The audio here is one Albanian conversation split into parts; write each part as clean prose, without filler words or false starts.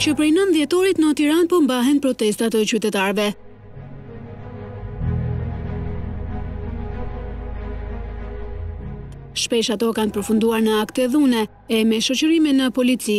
që prej 9 dhjetorit në Tiranë po mbahen protestat të qytetarëve. Shpesh ato kanë përfunduar në akte dhune e me shoqërime në polici.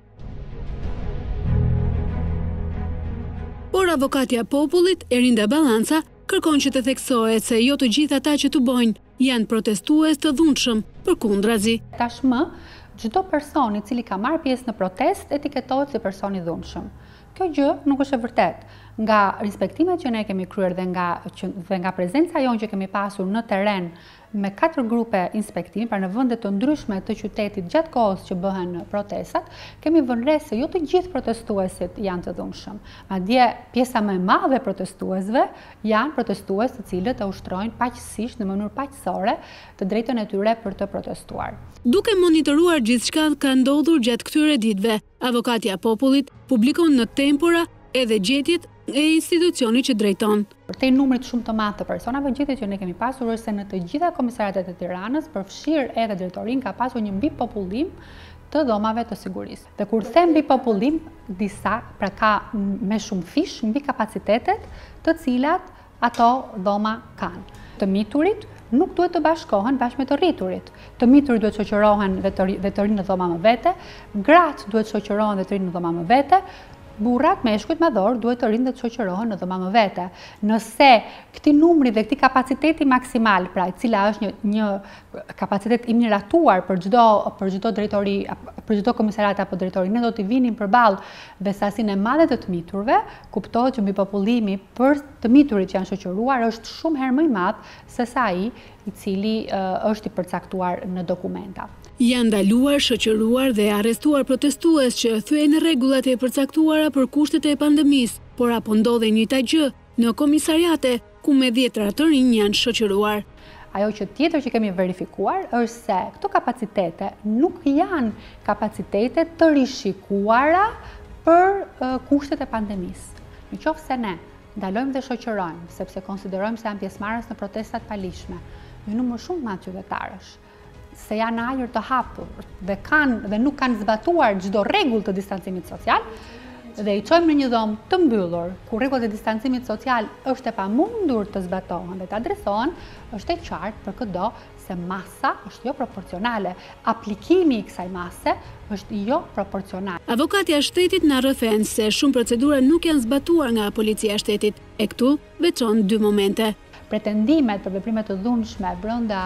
Por avokatja popullit, Erinda Ballanca, kërkon që të theksohet se jo të gjithë ata që të bojnë janë protestues të dhunshëm, përkundrazi. Tashmë, çdo person i cili ka marrë pjesë në protest etiketohet si person i dhunshëm. Kjo gjë nuk është e vërtetë. Nga respektimet që ne kemi kryer dhe nga prezenca jonë që kemi pasur në terren me 4 grupe inspektimi, pra në vende të ndryshme të qytetit gjatë kohës që bëhen protestat, kemi vënë re se jo të gjithë protestuesit janë të dhunshëm. Madje pjesa më e madhe e protestuesve janë protestues të cilët e ushtrojnë paqësisht në mënyrë paqësore të drejtën e tyre për të protestuar. Duke monitoruar gjithçka ka ndodhur gjatë këtyre ditëve, avokatja popullit publikon në Tempora edhe gjetjet e institucionit që drejton. Përtej numrit shumë të madh të personave, gjetjet që ne kemi pasur është se në të gjitha komisariatet e Tiranës, përfshirë edhe drejtorinë, ka pasur një mbipopullim të dhomave të sigurisë. Dhe kur them mbipopullim, disa pra ka me shumë fish mbi kapacitetet të cilat ato dhoma kanë. Të miturit nuk duhet të bashkohen bashkë me të rriturit. Të miturit duhet shoqërohen dhe të rinë në dhoma më vete, gratë duhet shoqërohen dhe të rinë në dhoma më vete, burrat meshkujt madhor duhet të rinë dhe të shoqërohen në dhoma më vete. Nëse këti numri dhe këti kapaciteti maksimal, pra e cila është një kapacitet i miratuar për çdo drejtori, për çdo komisariat apo drejtori, ne do t'i vinim përballë dhe sasinë e madhe të miturve, kuptohet që mbipopullimi për të miturit që janë shoqëruar është shumë herë më i madh se sa ai i cili është i përcaktuar në dokumenta. Janë ndaluar, shoqëruar dhe arrestuar protestues që thyen rregullat e përcaktuara për kushtet e pandemisë, por apo ndodhe njëjta gjë në komisariate ku me 10 të rinj janë shoqëruar. Ajo që tjetër që kemi verifikuar është se këto kapacitete nuk janë kapacitete të rishikuara për kushtet e pandemisë. Nëse ne ndalojmë dhe shoqërojmë, sepse konsiderojmë se janë pjesëmarrës në protestat palishme, një numër shumë të madh qytetarësh, se janë ajër të hapur dhe nuk kanë zbatuar çdo rregull të distancimit social, dhe i çojmë në një dhomë të mbyllur, ku rregullat e distancimit social është e pamundur të zbatohen dhe të adresohen, është e qartë për çdo se masa është jo proporcionale. Aplikimi i kësaj mase është jo proporcional. Avokatja e shtetit na rrëfen se shumë procedura nuk janë zbatuar nga policia e shtetit, e këtu veçon 2 momente. Pretendimet për veprime të dhunshme brenda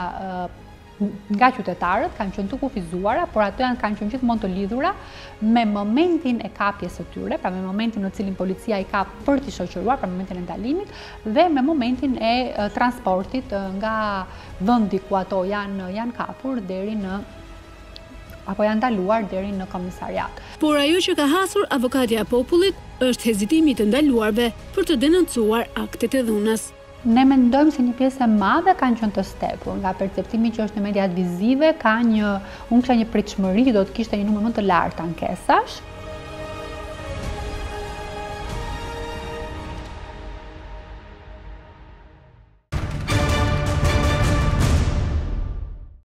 nga qytetarët kanë qenë të kufizuara, por ato kanë qenë gjithmonë të lidhura me momentin e kapjes së tyre, pra me momentin në cilin policia i kap për t'i shoqëruar, pra momentin e ndalimit, dhe me momentin e transportit nga vendi ku ato janë kapur deri në apo janë ndaluar deri në komisariat. Por ajo që ka hasur avokatja e popullit është hezitimi i të ndaluarve për të denoncuar aktet e dhunës. Ne mendojmë se një pjesë e madhe kanë qenë të stepur, nga perceptimi që është në mediat vizive, unë kisha një pritshmëri që do të kishte një numër më të lartë ankesash.